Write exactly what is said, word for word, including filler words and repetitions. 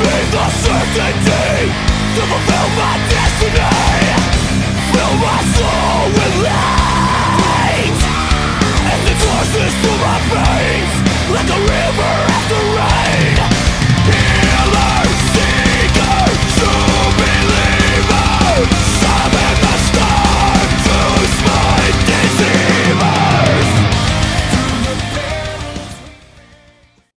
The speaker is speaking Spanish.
the certainty to fulfill my destiny. Fill my soul